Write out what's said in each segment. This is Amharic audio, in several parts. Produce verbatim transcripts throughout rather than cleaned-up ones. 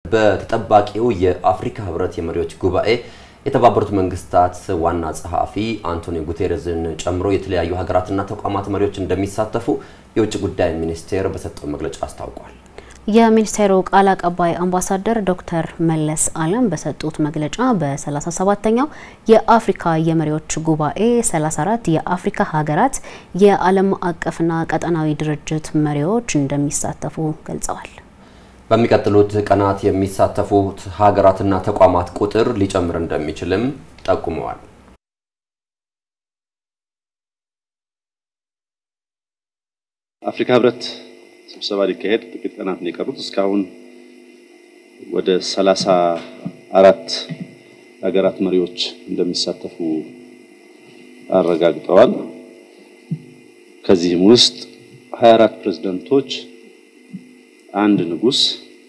በተጠባቂው የአፍሪካ ህብረት የመሪዎች ጉባኤ የተባበሩት መንግስታት ዋና ጸሐፊ አንቶኒዮ ጉቴሬዝን ጨምሮ የተለያዩ ሀገራትና ተቋማት መሪዎች እንደሚሳተፉ የውጭ ጉዳይ ሚኒስቴር በሰጠው መግለጫ አስታውቋል። የሚኒስቴሩ ቃል አቀባይ አምባሳደር ዶክተር መለስ አለም በሰጡት መግለጫ በ37ኛው የአፍሪካ የመሪዎች ጉባኤ ሰላሳ አራት የአፍሪካ ሀገራት የዓለም አቀፍና ቀጠናዊ ድርጅት መሪዎች እንደሚሳተፉ ገልጸዋል። በሚቀጥሉት ቀናት የሚሳተፉት ሀገራትና ተቋማት ቁጥር ሊጨምር እንደሚችልም ጠቁመዋል። አፍሪካ ህብረት ስብሰባ ሊካሄድ ጥቂት ቀናት ነው የቀሩት። እስካሁን ወደ ሰላሳ አራት ሀገራት መሪዎች እንደሚሳተፉ አረጋግጠዋል። ከዚህም ውስጥ ሃያ አራት ፕሬዝዳንቶች፣ አንድ ንጉስ፣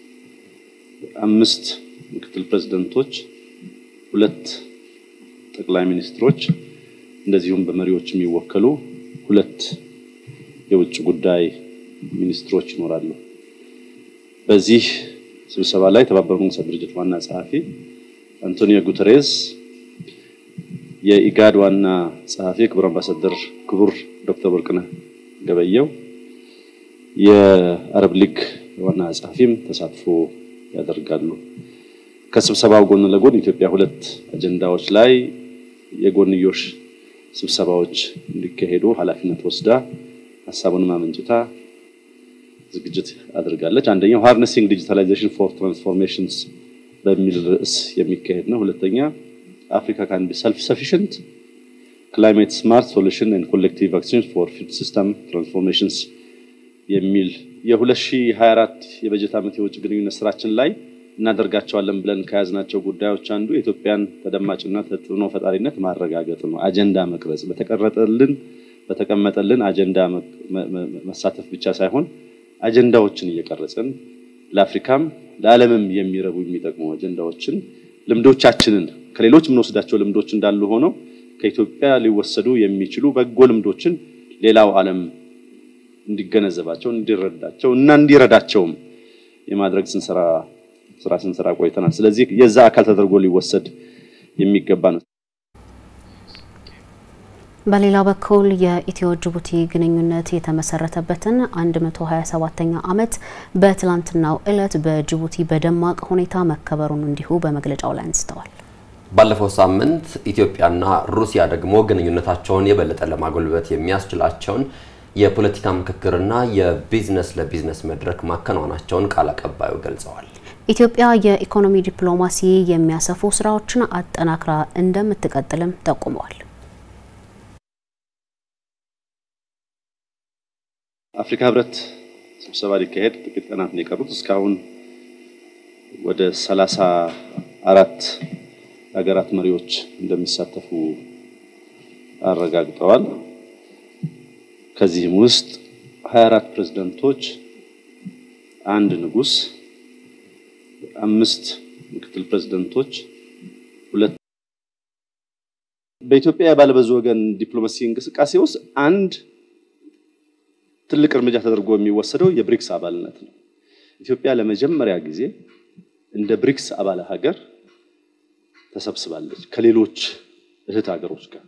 አምስት ምክትል ፕሬዝዳንቶች፣ ሁለት ጠቅላይ ሚኒስትሮች እንደዚሁም በመሪዎች የሚወከሉ ሁለት የውጭ ጉዳይ ሚኒስትሮች ይኖራሉ። በዚህ ስብሰባ ላይ የተባበሩት መንግስታት ድርጅት ዋና ጸሐፊ አንቶኒዮ ጉቴሬዝ፣ የኢጋድ ዋና ጸሐፊ ክቡር አምባሳደር ክቡር ዶክተር ወርቅነህ ገበየሁ፣ የአረብ ሊግ ዋና ጸሐፊም ተሳትፎ ያደርጋሉ። ከስብሰባው ጎን ለጎን ኢትዮጵያ ሁለት አጀንዳዎች ላይ የጎንዮሽ ስብሰባዎች እንዲካሄዱ ኃላፊነት ወስዳ ሐሳቡን ማመንጨታ ዝግጅት አድርጋለች። አንደኛው ሃርነሲንግ ዲጂታላይዜሽን ፎር ትራንስፎርሜሽንስ በሚል ርዕስ የሚካሄድ ነው። ሁለተኛ አፍሪካ ካን ቢ ሰልፍ ሰፊሽንት ክላይሜት ስማርት ሶሉሽን ኤንድ ኮሌክቲቭ አክሽንስ ፎር ፉድ ሲስተም ትራንስፎርሜሽንስ የሚል የ2024 የበጀት ዓመት የውጭ ግንኙነት ስራችን ላይ እናደርጋቸዋለን ብለን ከያዝናቸው ጉዳዮች አንዱ የኢትዮጵያን ተደማጭና ተጽዕኖ ፈጣሪነት ማረጋገጥ ነው። አጀንዳ መቅረጽ በተቀረጠልን በተቀመጠልን አጀንዳ መሳተፍ ብቻ ሳይሆን አጀንዳዎችን እየቀረጽን ለአፍሪካም ለዓለምም የሚረቡ የሚጠቅሙ አጀንዳዎችን ልምዶቻችንን ከሌሎች ምን ወስዳቸው ልምዶች እንዳሉ ሆነው ከኢትዮጵያ ሊወሰዱ የሚችሉ በጎ ልምዶችን ሌላው ዓለም እንዲገነዘባቸው እንዲረዳቸው እና እንዲረዳቸውም የማድረግ ስንሰራ ስራ ስንሰራ ቆይተናል። ስለዚህ የዛ አካል ተደርጎ ሊወሰድ የሚገባ ነው። በሌላ በኩል የኢትዮ ጅቡቲ ግንኙነት የተመሰረተበትን አንድ መቶ ሃያ ሰባተኛ ዓመት በትላንትናው ዕለት በጅቡቲ በደማቅ ሁኔታ መከበሩን እንዲሁ በመግለጫው ላይ አንስተዋል። ባለፈው ሳምንት ኢትዮጵያና ሩሲያ ደግሞ ግንኙነታቸውን የበለጠ ለማጎልበት የሚያስችላቸውን የፖለቲካ ምክክርና የቢዝነስ ለቢዝነስ መድረክ ማከናወናቸውን ቃል አቀባዩ ገልጸዋል። ኢትዮጵያ የኢኮኖሚ ዲፕሎማሲ የሚያሰፉ ስራዎችን አጠናክራ እንደምትቀጥልም ጠቁመዋል። አፍሪካ ህብረት ስብሰባ ሊካሄድ ጥቂት ቀናት ነው የቀሩት። እስካሁን ወደ ሰላሳ አራት ሀገራት መሪዎች እንደሚሳተፉ አረጋግጠዋል። ከዚህም ውስጥ ሃያ አራት ፕሬዝዳንቶች፣ አንድ ንጉስ፣ አምስት ምክትል ፕሬዝዳንቶች፣ ሁለት በኢትዮጵያ ባለበዙ ወገን ዲፕሎማሲ እንቅስቃሴ ውስጥ አንድ ትልቅ እርምጃ ተደርጎ የሚወሰደው የብሪክስ አባልነት ነው። ኢትዮጵያ ለመጀመሪያ ጊዜ እንደ ብሪክስ አባል ሀገር ተሰብስባለች ከሌሎች እህት ሀገሮች ጋር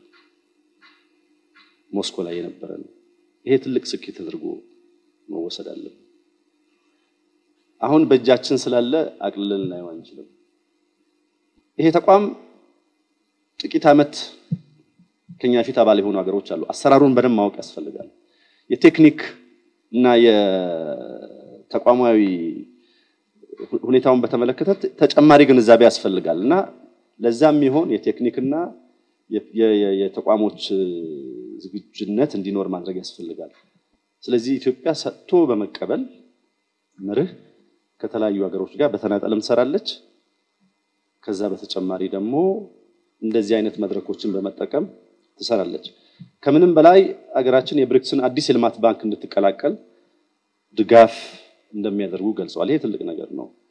ሞስኮ ላይ የነበረ ነው። ይሄ ትልቅ ስኬት ተደርጎ መወሰድ አለበት። አሁን በእጃችን ስላለ አቅልለን ላይ አንችልም። ይሄ ተቋም ጥቂት ዓመት ከኛ ፊት አባል የሆኑ ሀገሮች አሉ። አሰራሩን በደንብ ማወቅ ያስፈልጋል። የቴክኒክ እና የተቋማዊ ሁኔታውን በተመለከተ ተጨማሪ ግንዛቤ ያስፈልጋልና ለዛም ይሆን የቴክኒክና የተቋሞች ዝግጁነት እንዲኖር ማድረግ ያስፈልጋል። ስለዚህ ኢትዮጵያ ሰጥቶ በመቀበል መርህ ከተለያዩ ሀገሮች ጋር በተናጠልም ሰራለች። ከዛ በተጨማሪ ደግሞ እንደዚህ አይነት መድረኮችን በመጠቀም ትሰራለች። ከምንም በላይ ሀገራችን የብሪክስን አዲስ የልማት ባንክ እንድትቀላቀል ድጋፍ እንደሚያደርጉ ገልጸዋል። ይሄ ትልቅ ነገር ነው።